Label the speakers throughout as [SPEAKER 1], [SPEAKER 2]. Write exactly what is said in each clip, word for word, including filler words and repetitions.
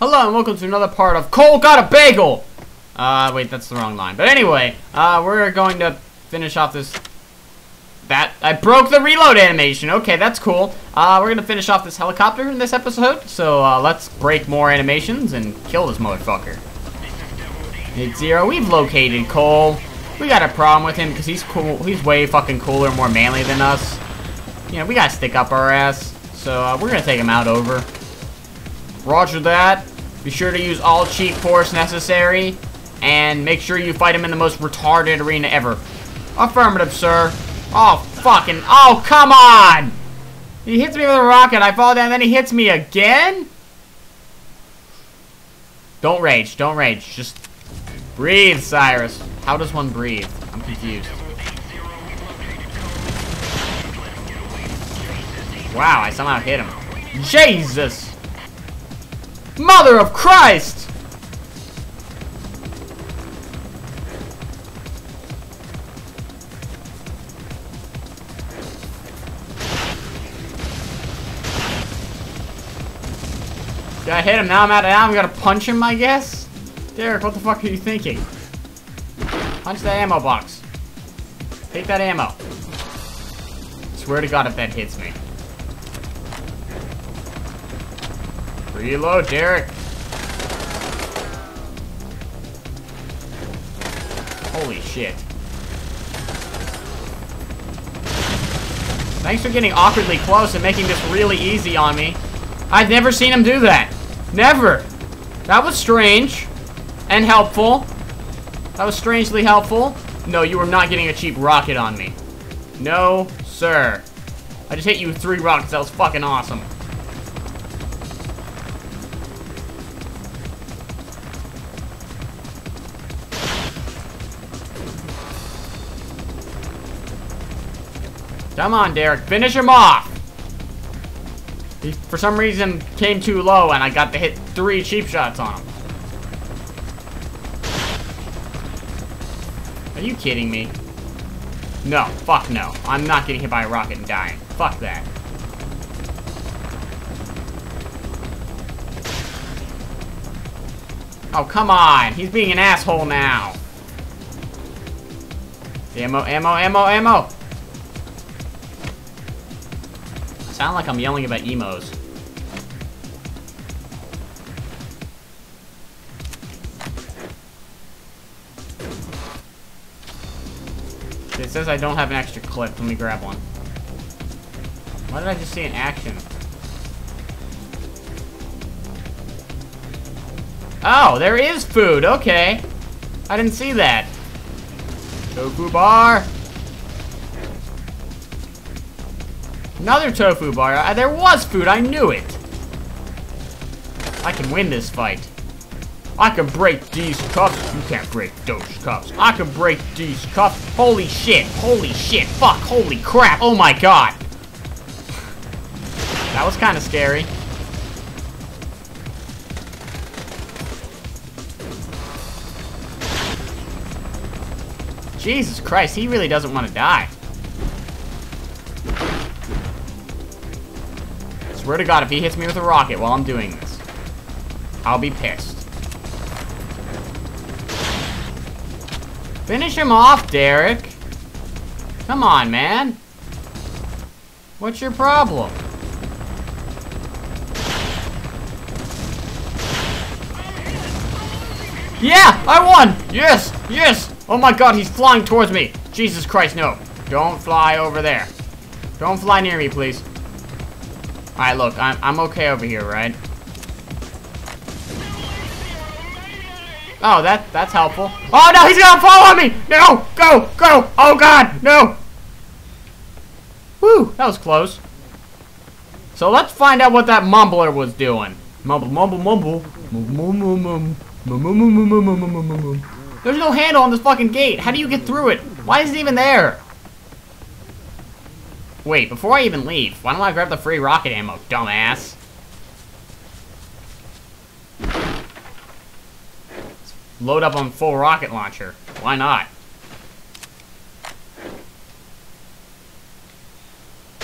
[SPEAKER 1] Hello and welcome to another part of Cole Got a Bagel! Uh, wait, that's the wrong line. But anyway, uh, we're going to finish off this... That, I broke the reload animation. Okay, that's cool. Uh, we're gonna finish off this helicopter in this episode. So, uh, let's break more animations and kill this motherfucker. It's Zero, we've located Cole. We got a problem with him because he's cool. He's way fucking cooler and more manly than us. You know, we gotta stick up our ass. So, uh, we're gonna take him out over. Roger that. Be sure to use all cheap force necessary. And make sure you fight him in the most retarded arena ever. Affirmative, sir. Oh, fucking... Oh, come on! He hits me with a rocket, I fall down, then he hits me again? Don't rage, don't rage. Just breathe, Cyrus. How does one breathe? I'm confused. Wow, I somehow hit him. Jesus! Mother of Christ! Did I hit him? Now I'm out of now I'm gonna punch him, I guess? Derek, what the fuck are you thinking? Punch that ammo box. Take that ammo. Swear to God if that hits me. Reload, Derek. Holy shit. Thanks for getting awkwardly close and making this really easy on me. I've never seen him do that. Never. That was strange. And helpful. That was strangely helpful. No, you were not getting a cheap rocket on me. No, sir. I just hit you with three rockets. That was fucking awesome. Come on, Derek. Finish him off. He, for some reason, came too low, and I got to hit three cheap shots on him. Are you kidding me? No. Fuck no. I'm not getting hit by a rocket and dying. Fuck that. Oh, come on. He's being an asshole now. Ammo, ammo, ammo, ammo. I sound like I'm yelling about emos. It says I don't have an extra clip. Let me grab one. Why did I just see an action? Oh, there is food. Okay. I didn't see that. Tofu bar. Another tofu bar. Uh, there was food. I knew it. I can win this fight. I can break these cups. You can't break those cups. I can break these cups. Holy shit. Holy shit. Fuck. Holy crap. Oh my god. That was kind of scary. Jesus Christ. He really doesn't want to die. Swear to God, if he hits me with a rocket while I'm doing this, I'll be pissed. Finish him off, Derek. Come on, man. What's your problem? Yeah, I won. Yes, yes. Oh my God, he's flying towards me. Jesus Christ, no. Don't fly over there. Don't fly near me, please. Alright, look, I'm, I'm okay over here, right? Oh, that that's helpful. Oh, no, he's gonna fall on me! No! Go! Go! Oh, God! No! Whew, that was close. So let's find out what that mumbler was doing. Mumble, mumble, mumble. Mumble, mumble, mumble. Mumble, mumble, mumble, mumble, mumble. There's no handle on this fucking gate. How do you get through it? Why is it even there? Wait, before I even leave, why don't I grab the free rocket ammo, dumbass? Load up on full rocket launcher. Why not?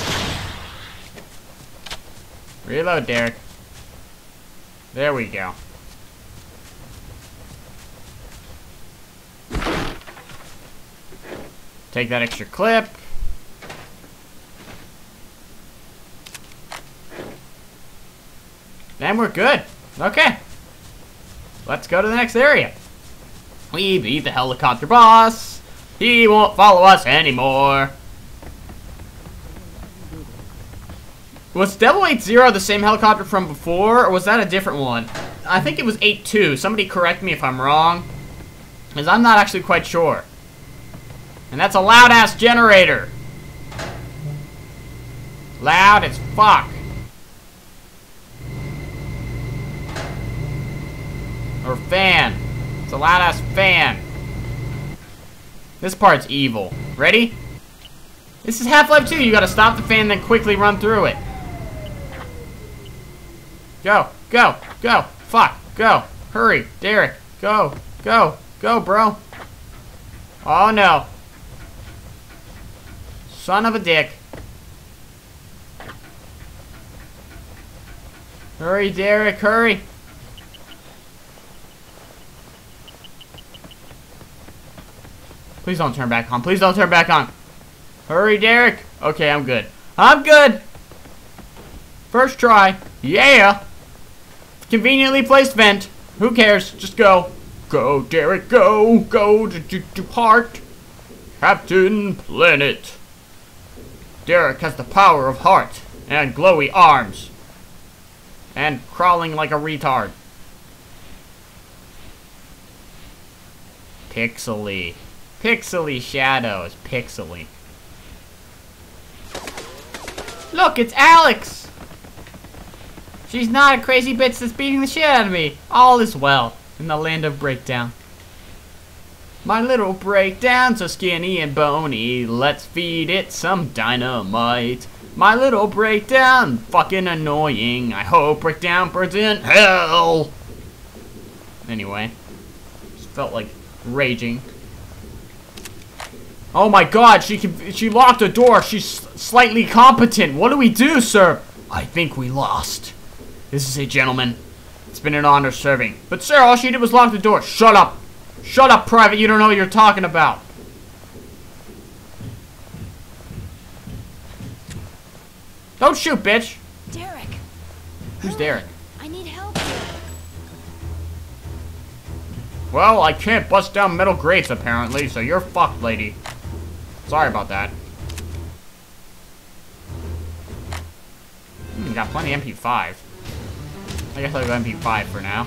[SPEAKER 1] Reload, Derek. There we go. Take that extra clip. And we're good. Okay. Let's go to the next area. We beat the helicopter boss. He won't follow us anymore. Was Devil eight zero the same helicopter from before, or was that a different one? I think it was eight two. Somebody correct me if I'm wrong, because I'm not actually quite sure. And that's a loud-ass generator. Loud as fuck. Or fan. It's a loud-ass fan. This part's evil. Ready? This is Half-Life two. You gotta stop the fan, then quickly run through it. Go, go, go. Fuck, go. Hurry, Derrick. Go, go, go, bro. Oh, no. Son of a dick. Hurry, Derrick, hurry. Please don't turn back on. Please don't turn back on. Hurry, Derrick. Okay, I'm good. I'm good. First try. Yeah. Conveniently placed vent. Who cares? Just go. Go, Derrick, go. Go to, to, to heart. Captain Planet. Derrick has the power of heart and glowy arms. And crawling like a retard. Pixely. Pixely shadows. Pixely. Look, it's Alex! She's not a crazy bitch that's beating the shit out of me. All is well in the land of breakdown. My little breakdown's so skinny and bony. Let's feed it some dynamite. My little breakdown, fucking annoying. I hope breakdown burns in hell. Anyway, just felt like raging. Oh my god, she can, she locked the door. She's slightly competent. What do we do, sir? I think we lost. This is a gentleman. It's been an honor serving. But sir, all she did was lock the door. Shut up. Shut up, Private. You don't know what you're talking about. Don't shoot, bitch.
[SPEAKER 2] Derrick.
[SPEAKER 1] Who's
[SPEAKER 2] Hurry.
[SPEAKER 1] Derrick?
[SPEAKER 2] I need help.
[SPEAKER 1] Well, I can't bust down metal grates, apparently, so you're fucked, lady. Sorry about that. Hmm, got plenty of M P five. I guess I'll go M P five for now.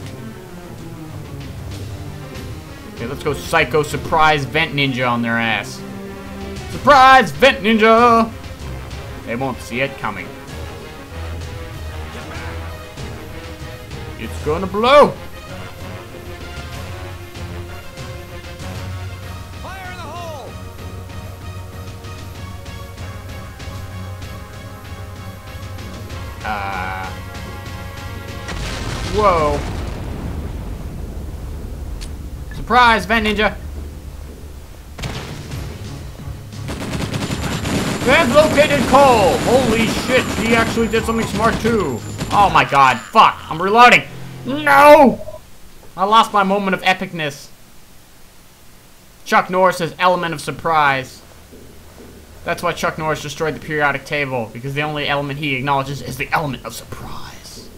[SPEAKER 1] Okay, let's go Psycho Surprise Vent Ninja on their ass. Surprise Vent Ninja! They won't see it coming. It's gonna blow!
[SPEAKER 3] Fire in the hole!
[SPEAKER 1] Uh... Whoa. Surprise, Vent Ninja! They've located Cole! Holy shit, he actually did something smart too. Oh my god, fuck, I'm reloading! No! I lost my moment of epicness. Chuck Norris says element of surprise. That's why Chuck Norris destroyed the periodic table, because the only element he acknowledges is the element of surprise.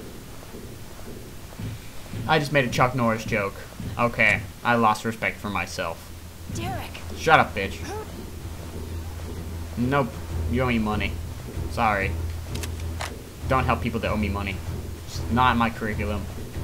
[SPEAKER 1] I just made a Chuck Norris joke. Okay, I lost respect for myself.
[SPEAKER 2] Derrick.
[SPEAKER 1] Shut up, bitch. Nope, you owe me money. Sorry. Don't help people that owe me money. It's not in my curriculum.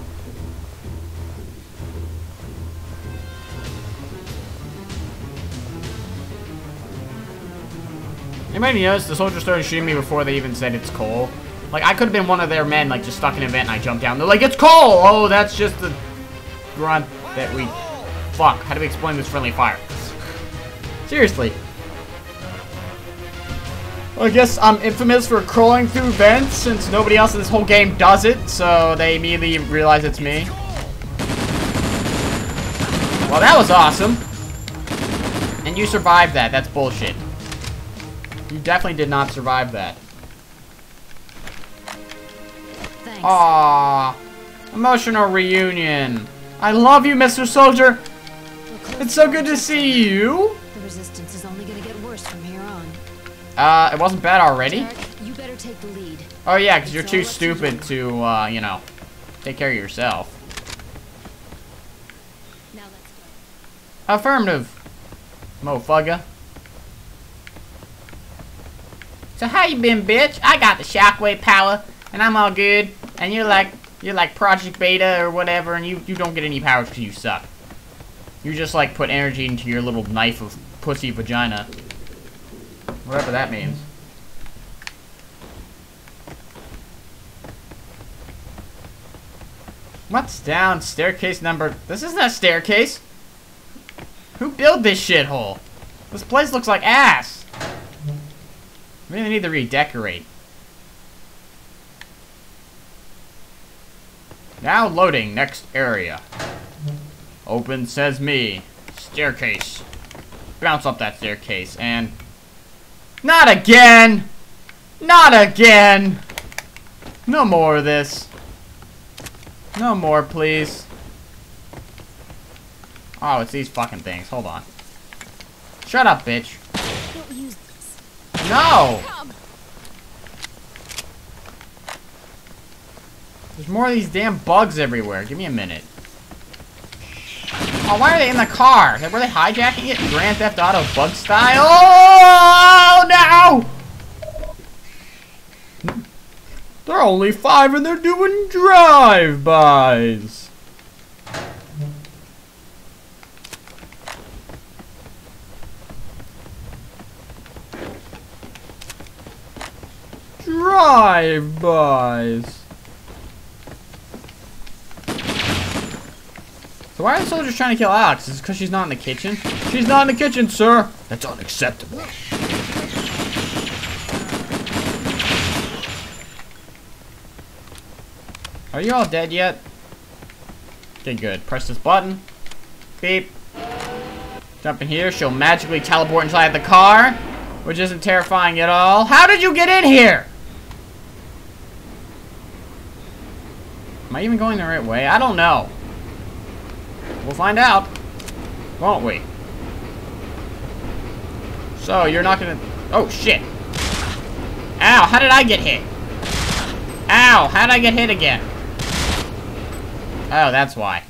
[SPEAKER 1] Anybody notice the soldiers started shooting me before they even said it's Cole? Like, I could have been one of their men, like, just stuck in a vent and I jumped down. They're like, it's Cole! Oh, that's just the grunt that we... Fuck, how do we explain this friendly fire? Seriously. I guess I'm infamous for crawling through vents since nobody else in this whole game does it, so they immediately realize it's me. Well, that was awesome. And you survived that. That's bullshit. You definitely did not survive that.
[SPEAKER 2] Thanks.
[SPEAKER 1] Aww. Emotional reunion. I love you, Mister Soldier. It's so good to see you.
[SPEAKER 2] The resistance
[SPEAKER 1] Uh, it wasn't bad already?
[SPEAKER 2] Derrick, you better take the lead.
[SPEAKER 1] Oh yeah, because you're
[SPEAKER 2] It's
[SPEAKER 1] too
[SPEAKER 2] all up to
[SPEAKER 1] stupid
[SPEAKER 2] you.
[SPEAKER 1] to, uh, you know, take care of yourself.
[SPEAKER 2] Now let's go.
[SPEAKER 1] Affirmative, mofugger. So how you been, bitch? I got the shockwave power, and I'm all good. And you're like, you're like Project Beta or whatever, and you, you don't get any powers because you suck. You just like put energy into your little knife of pussy vagina. Whatever that means. What's down? Staircase number... This isn't a staircase. Who built this shithole? This place looks like ass. Really need to redecorate. Now loading. Next area. Open says me. Staircase. Bounce up that staircase and... Not again! Not again! No more of this. No more, please. Oh, it's these fucking things. Hold on. Shut up, bitch.
[SPEAKER 2] Don't use this.
[SPEAKER 1] No!
[SPEAKER 2] Come.
[SPEAKER 1] There's more of these damn bugs everywhere. Give me a minute. Oh, why are they in the car? Were they hijacking it? Grand Theft Auto bug style? Oh, no! They're only five and they're doing drive-bys. Drive-bys. So why are the soldiers trying to kill Alex? Is it because she's not in the kitchen? She's not in the kitchen, sir! That's unacceptable. Are you all dead yet? Okay, good. Press this button. Beep. Jump in here. She'll magically teleport inside the car, which isn't terrifying at all. How did you get in here? Am I even going the right way? I don't know. We'll find out, won't we? So, you're not gonna... Oh, shit. Ow, how did I get hit? Ow, how did I get hit again? Oh, that's why.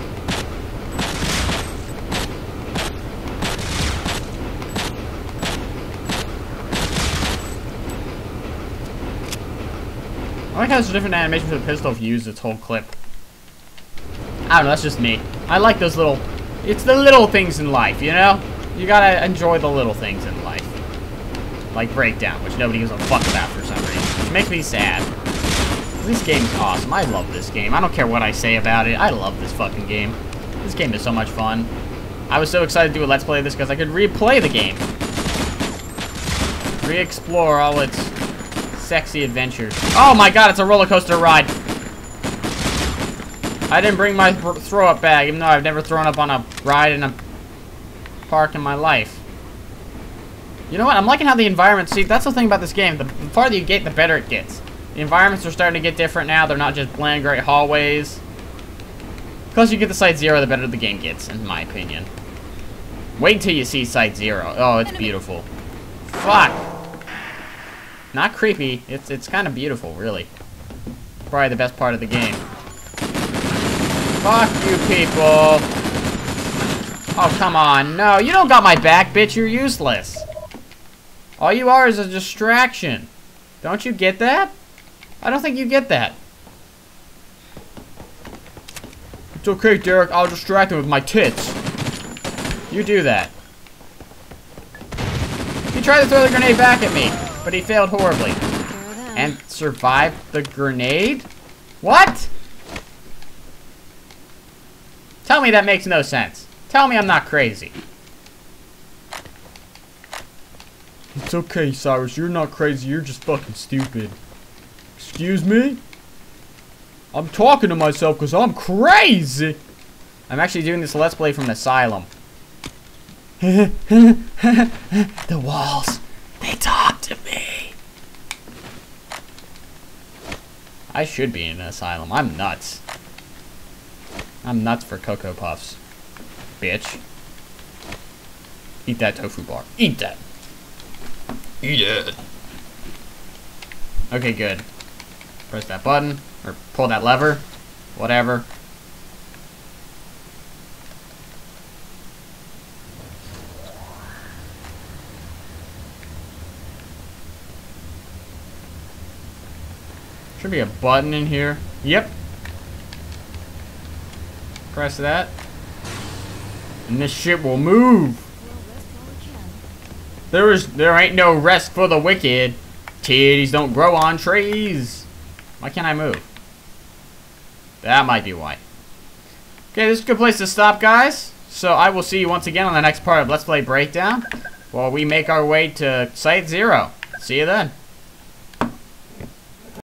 [SPEAKER 1] I like how there's a different animation for the pistol if you use its whole clip. I don't know, that's just me. I like those little... It's the little things in life, you know? You gotta enjoy the little things in life. Like Breakdown, which nobody gives a fuck about for some reason. Which makes me sad. This game's awesome. I love this game. I don't care what I say about it. I love this fucking game. This game is so much fun. I was so excited to do a Let's Play of this because I could replay the game. Re-explore all its sexy adventures. Oh my god, it's a roller coaster ride. I didn't bring my throw-up bag, even though I've never thrown up on a ride in a park in my life. You know what? I'm liking how the environment... See, that's the thing about this game. The farther you get, the better it gets. The environments are starting to get different now. They're not just bland, great hallways. The closer you get to Site Zero, the better the game gets, in my opinion. Wait until you see Site Zero. Oh, it's beautiful. Fuck. Not creepy. It's, it's kind of beautiful, really. Probably the best part of the game. Fuck you people. Oh, come on. No, you don't got my back, bitch. You're useless. All you are is a distraction. Don't you get that? I don't think you get that. It's okay, Derrick. I'll distract him with my tits. You do that. He tried to throw the grenade back at me, but he failed horribly. And survived the grenade? What? Tell me that makes no sense. Tell me I'm not crazy. It's okay, Cyrus. You're not crazy. You're just fucking stupid. Excuse me? I'm talking to myself because I'm crazy. I'm actually doing this Let's Play from an asylum. The walls, they talk to me. I should be in an asylum. I'm nuts. I'm nuts for Cocoa Puffs. Bitch. Eat that tofu bar. Eat that. Eat it. Okay, good. Press that button, or pull that lever, whatever. Should be a button in here. Yep. Press that. And this shit will move. There is, there ain't no rest for the wicked. Titties don't grow on trees. Why can't I move? That might be why. Okay, this is a good place to stop, guys. So I will see you once again on the next part of Let's Play Breakdown, while we make our way to Site Zero. See you then.